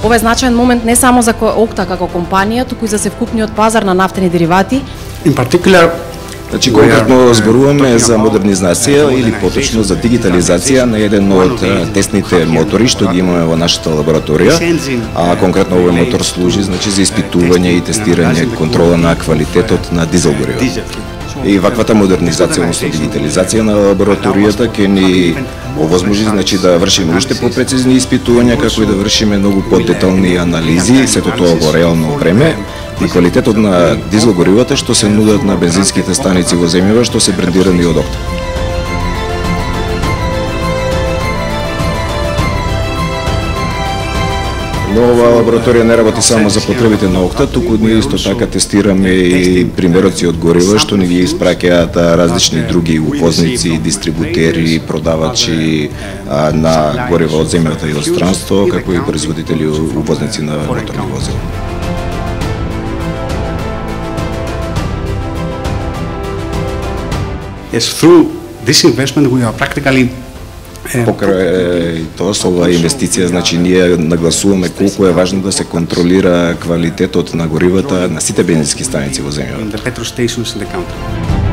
Ова е значаен момент не само за Окта како компанија, туку и за севкупниот пазар на нафтени деривати. In particular, Значи, конкретно зборуваме за модернизација или поточно за дигитализација на еден од тесните мотори што ги имаме во нашата лабораторија, а конкретно овој мотор служи за испитување и тестирање контрола на квалитетот на дизел гориво. И ваквата модернизација, односно дигитализација на лабораторијата ќе ни овозможи да вршиме уште попрецизни испитувања, како и да вршиме многу подетални анализи, сето тоа во реално време, на квалитетот на дизел горивата што се нудат на бензинските станици во земјава што се брендирани од Окта. Но оваа лабораторија не работи само за потребите на Окта, туку ние исто така тестираме и примероци од горива што ни ги испраќаат различни други увозници, дистрибутери, продавачи на горива од земјата и од странство, како и производители увозници на моторни возила. yes, through this investment we are practically Покрај тоа со оваа инвестиција, значи ние нагласуваме колку е важно да се контролира квалитетот на горивата на сите бензински станици во земјава. in the petrol stations in the country.